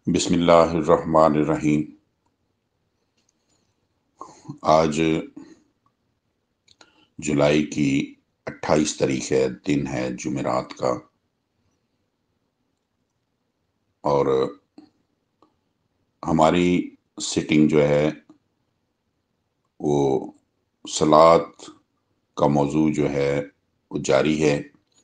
بسم اللہ الرحمن الرحیم۔ آج جولائی کی 28 تاریخ ہے، دن ہے جمعرات کا، اور ہماری سٹنگ جو ہے وہ صلاۃ کا موضوع جو ہے وہ جاری ہے۔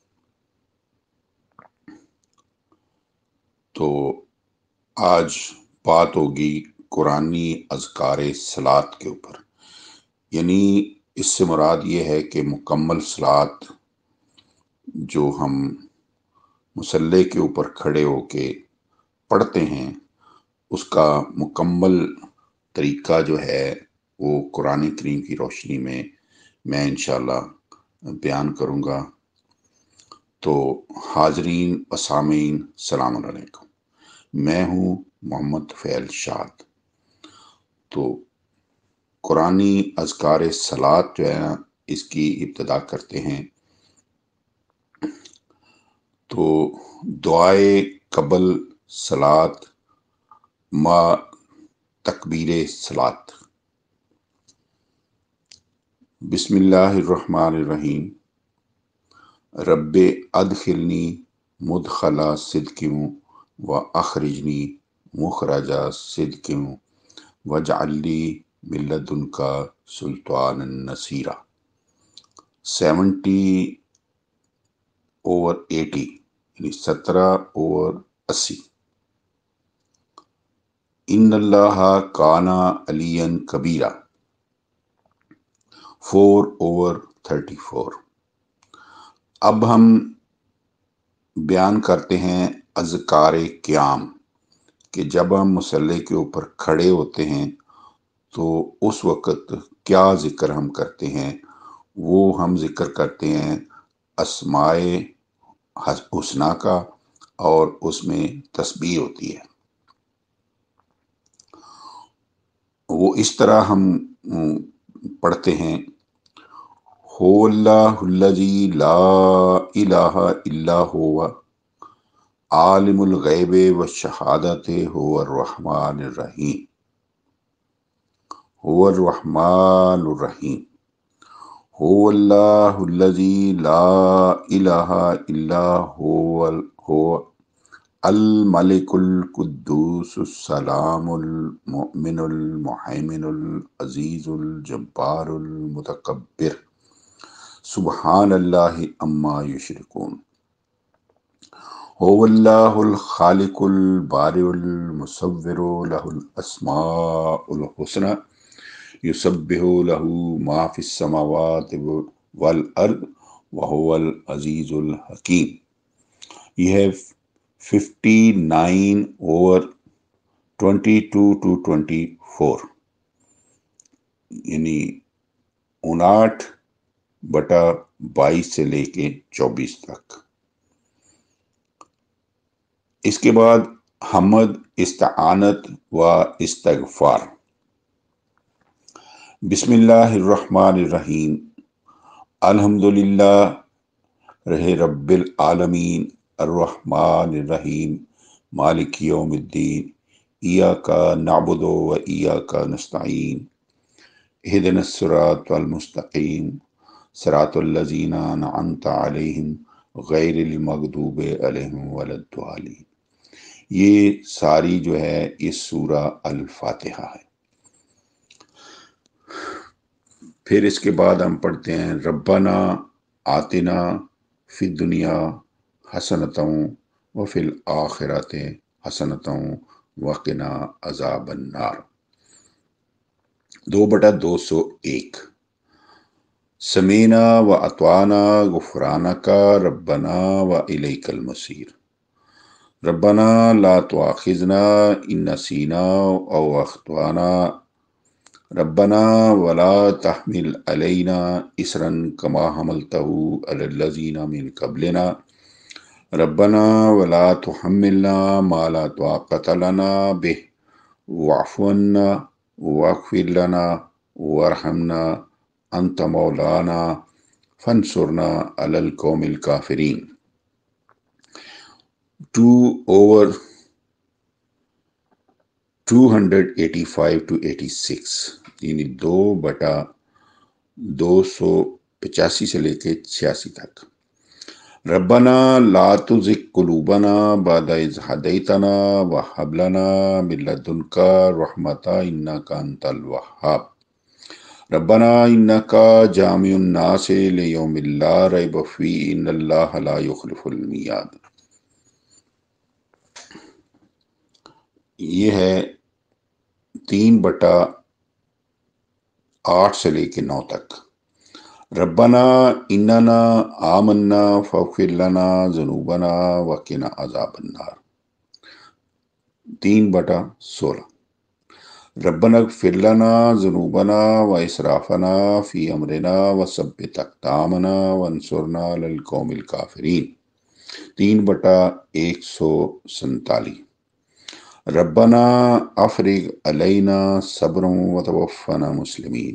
تو آج بات ہوگی قرآنی اذکار صلاۃ کے اوپر، یعنی اس سے مراد یہ ہے کہ مکمل صلاۃ جو ہم مصلی کے اوپر کھڑے ہو کے پڑھتے ہیں، اس کا مکمل طریقہ جو ہے وہ قرآن کریم کی روشنی میں انشاءاللہ بیان کروں گا۔ تو حاضرین و سامعین، السلام علیکم، میں ہوں محمد فیل شاد۔ تو قرآنی اذکار صلاۃ جو ہے نا، اس کی ابتدا کرتے ہیں۔ تو دعائے قبل صلاۃ ما تکبیر صلاۃ۔ بسم اللہ الرحمن الرحیم۔ رب ادخلنی مدخل صدق و اخرجنی مخرج صدق واجعل لی من لدنک سلطانا نصیرا۔ 70/80، یعنی 17/80۔ ان اللہ کان علیا کبیرا، 4/34۔ اب ہم بیان کرتے ہیں اذکار قیام، کہ جب ہم مصلی کے اوپر کھڑے ہوتے ہیں تو اس وقت کیا ذکر ہم کرتے ہیں۔ وہ ہم ذکر کرتے ہیں اسماء حسنہ کا، اور اس میں تسبیح ہوتی ہے۔ وہ اس طرح ہم پڑھتے ہیں: هو اللہ الذی لا الہ الا هو عالم الغیب والشہادۃ هو الرحمن الرحیم، هو الرحمن الرحیم۔ هو اللہ الذی لا الہ الا هو الملک القدوس السلام المؤمن المہیمن العزیز الجبار المتکبر، سبحان اللہ عما یشرکون۔ هو اللہ الخالق البارئ المصور، لہ الاسماء الحسنى، یسبح لہ ما فی السماوات والارض وہو العزیز الحکیم۔ یہ ہے 59/22 یعنی 59/22 سے لے کے 24 تک۔ اس کے بعد حمد، استعانت و استغفار۔ بسم اللہ الرحمن الرحیم۔ الحمدللہ رب العالمین، الرحمن الرحیم، مالک یوم الدین، ایاک نعبد و ایاک نستعین، اہدنا الصراط المستقیم، صراط الذین انعمت علیہم غیر المغضوب علیہم ولا الضالین۔ یہ ساری جو ہے اس سورہ الفاتحہ ہے۔ پھر اس کے بعد ہم پڑھتے ہیں ربنا آتنا فی الدنیا حسنۃ وفی الآخرۃ حسنۃ وقنا عذاب النار، 2/201۔ سمینا و اطوانا غفرانک ربنا و الیک المصیر، ربنا لا تؤاخذنا ان نسینا او اخطأنا، ربنا ولا تحمل علینا اصرا کما حملته علی الذین من قبلنا، ربنا ولا تحملنا ما لا طاقة لنا به واعف عنا واغفر لنا وارحمنا انت مولانا فانصرنا علی القوم الکافرین، 2/202۔ 285 to 86 یعنی 2/285 سے لے کے 86 تک۔ ربنا لا تزغ قلوبنا بعد إذ هديتنا وهب لنا من لدنك رحمة إنك أنت الوهاب ربنا إنك جامع الناس ليوم لا ريب فيه إن الله لا يخلف الميعاد۔ یہ ہے 3/8 سے لے کے 9 تک۔ ربنا اننا آمنا فاغفر لنا ذنوبنا وقنا عذاب النار 3/16۔ ربنا اغفر لنا ذنوبنا واسرافنا فی امرنا وثبت اقدامنا وانصرنا علی القوم الکافرین 3/147۔ ربنا افرغ علینا صبرا وتوفنا مسلمین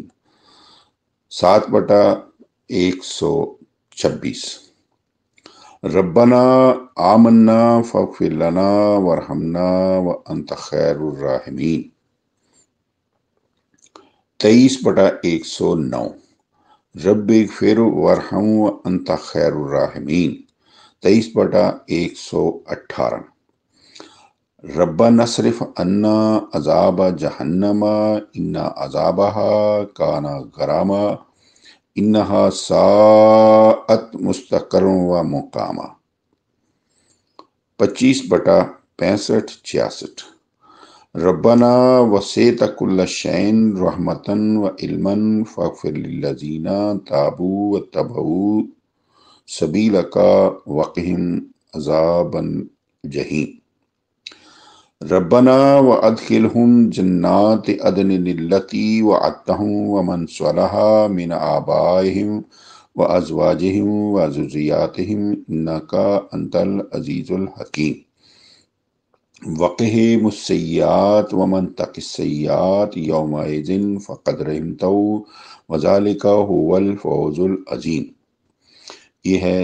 7/126۔ ربنا آمنا فاغفر لنا وارحمنا وانت خیر الراحمین 23/109۔ رب اغفر وارحم وانت خیر الراحمین 23/118۔ ربنا اصرف عنا عذاب جہنم ان عذابها کان غراما انہا ساءت مستقرا و مقاما 25/65-66۔ ربنا وسعت كل شيء رحمة وعلما فاغفر للذين تابوا واتبعوا سبيلك وقهم عذاب الجحيم۔ ربنا وادخلهم جنات عدن التي وعدتهم ومن صلح من آبائهم وازواجهم وذرياتهم انك انت العزيز الحكيم۔ وقهم السيئات ومن تق السيئات يومئذ فقد رحمته وذلك هو الفوز العظيم۔ یہ ہے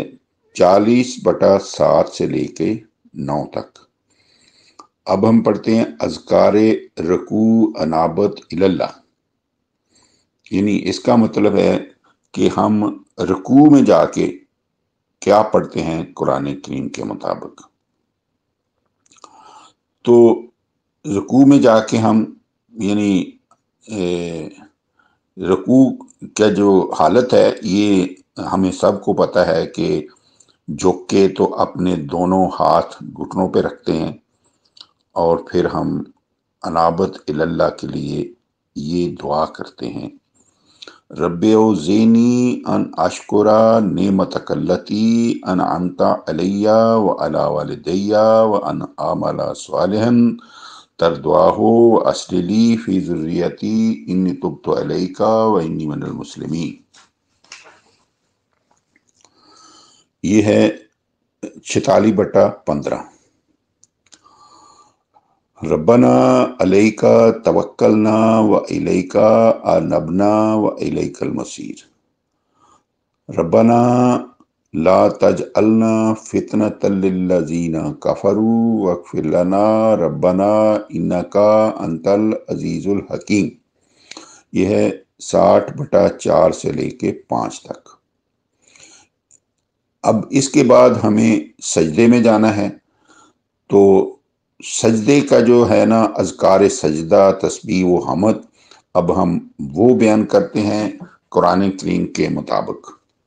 40/7 سے لے کے 9 تک۔ اب ہم پڑھتے ہیں اذکار رکوع انابت اللہ، یعنی اس کا مطلب ہے کہ ہم رکوع میں جا کے کیا پڑھتے ہیں قرآن کریم کے مطابق۔ تو رکوع میں جا کے ہم یعنی رکوع کا جو حالت ہے یہ ہمیں سب کو پتہ ہے کہ جھک کے تو اپنے دونوں ہاتھ گھٹنوں پہ رکھتے ہیں اور پھر ہم انابت اللہ کے لیے یہ دعا کرتے ہیں، رب اوزینی ان اشکر نعمتک التی انعمت علی وعلی والدی وان اعمل صالحا ترضاہ واصلح لی فی ذریتی انی تبت الیک وانی من المسلمین۔ یہ ہے 46/15۔ ربنا علیک توکلنا والیک انبنا والیک المصیر۔ ربنا لا تجعلنا فتنة للذین کفروا واغفر لنا ربنا انک انت العزیز الحکیم۔ یہ ہے 60/4 سے لے کے 5 تک۔ اب اس کے بعد ہمیں سجدے میں جانا ہے، تو سجدے کا جو ہے نا اذکار سجدہ تسبیح و حمد اب ہم وہ بیان کرتے ہیں قرآن کریم کے مطابق۔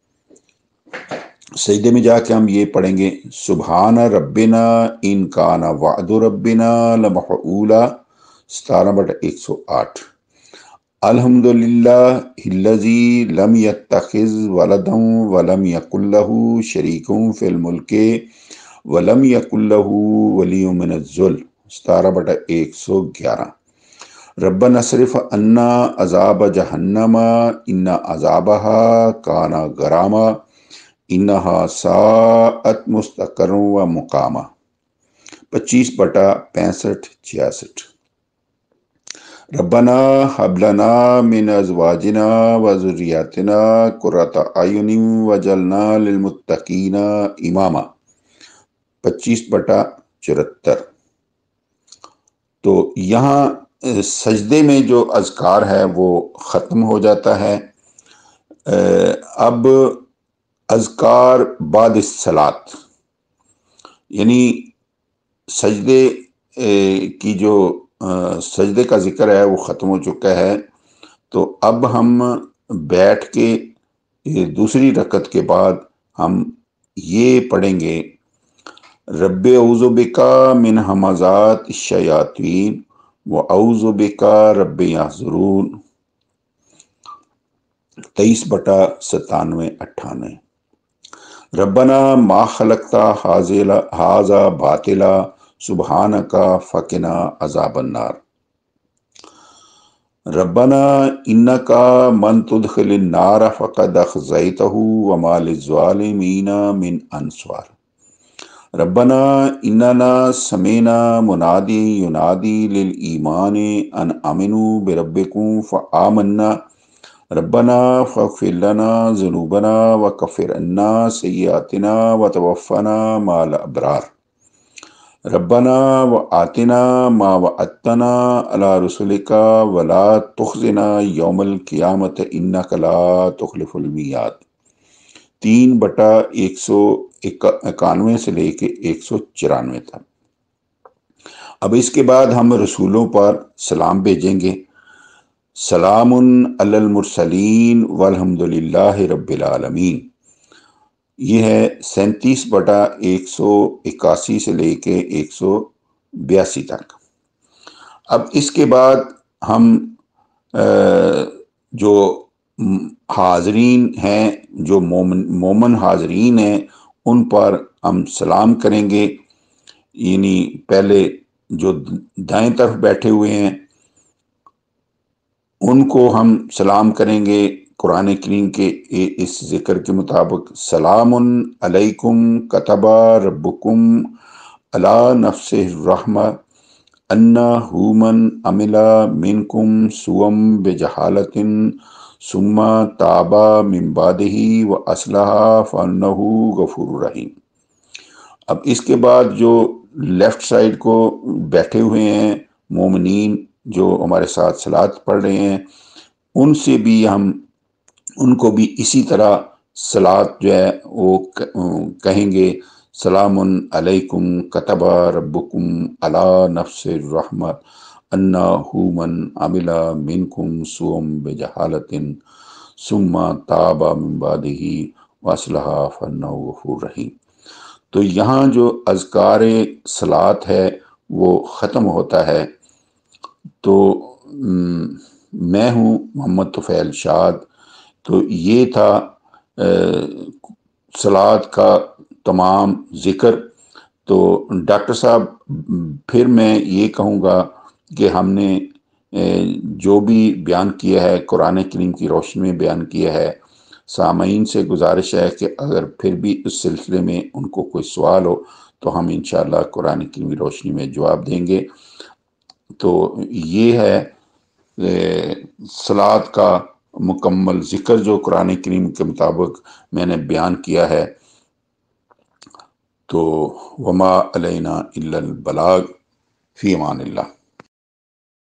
سجدے میں جا کے ہم یہ پڑھیں گے، سبحان ربنا ان کان وعد ربنا لمفعولا 17/108۔ الحمدللہ الذی لم یتخذ ولدا ولم یکن لہ شریک فی الملک ولم یکن لہ ولی من الذل 17/111۔ ربنا اصرف عنا عذاب جہنم ان عذابها کان غراما انہا ساءت مستقرا و مقاما 25/65-66۔ ربنا هب لنا من ازواجنا وذریاتنا قرۃ اعین واجعلنا للمتقین اماما 25/74۔ تو یہاں سجدے میں جو اذکار ہے وہ ختم ہو جاتا ہے. اب اذکار بعد الصلاۃ، یعنی سجدے کی جو سجدے کا ذکر ہے وہ ختم ہو چکا ہے. تو اب ہم بیٹھ کے دوسری رکعت کے بعد ہم یہ پڑھیں گے: رب اعوذ بکا من ہمزات الشیاطین و اعوذ بکا رب یحضرون، 23/97-98. ربنا ما خلقتا ھذا باطلا سبحانک فقنا عذاب النار. ربنا انک من تدخل النار فقد اخزیتہ وما للظالمین من انصار. ربنا اننا سمعنا منادی ینادی للایمان ان آمنوا بربکم فآمنا ربنا فاغفر لنا ذنوبنا وکفر عنا سیئاتنا وتوفنا مع الابرار. ربنا وآتنا ما وعدتنا علی رسلک ولا تخزنا یوم القیامت انک لا تخلف المیعاد. 3/191 سے لے کے 194 تک. اب اس کے بعد ہم رسولوں پر سلام بھیجیں گے: سلام علی المرسلین والحمد للہ رب العالمین. یہ ہے 37/181 سے لے کے 182 تک. اب اس کے بعد ہم جو حاضرین ہیں، جو مومن حاضرین ہیں، ان پر ہم سلام کریں گے. یعنی پہلے جو دائیں طرف بیٹھے ہوئے ہیں ان کو ہم سلام کریں گے قرآن کریم کے اس ذکر کے مطابق: سلام علیکم کتب ربکم علی نفسہ الرحمہ انہ من عمل منکم سوءا بجہالۃ ثم تاب من بعدہ واصلح فانہ غفور رحیم. اب اس کے بعد جو لیفٹ سائڈ کو بیٹھے ہوئے ہیں مومنین جو ہمارے ساتھ صلات پڑھ رہے ہیں، ان سے بھی ہم ان کو بھی اسی طرح صلات جو ہے وہ کہیں گے: سلام علیکم کتب ربکم علی نفسہ الرحمہ انہ من عمل منکم سوءا بجہالۃ ثم تاب من بعدہ واصلح فانہ غفور رحیم. تو یہاں جو اذکار صلات ہے وہ ختم ہوتا ہے. تو میں ہوں محمد طفیل شاد. تو یہ تھا صلات کا تمام ذکر. تو ڈاکٹر صاحب پھر میں یہ کہوں گا کہ ہم نے جو بھی بیان کیا ہے قرآن کریم کی روشنی میں بیان کیا ہے. سامعین سے گزارش ہے کہ اگر پھر بھی اس سلسلے میں ان کو کوئی سوال ہو تو ہم انشاءاللہ قرآن کریم کی روشنی میں جواب دیں گے. تو یہ ہے صلات کا مکمل ذکر جو قرآن کریم کے مطابق میں نے بیان کیا ہے. تو وما علینا الا البلاغ. فی امان اللہ.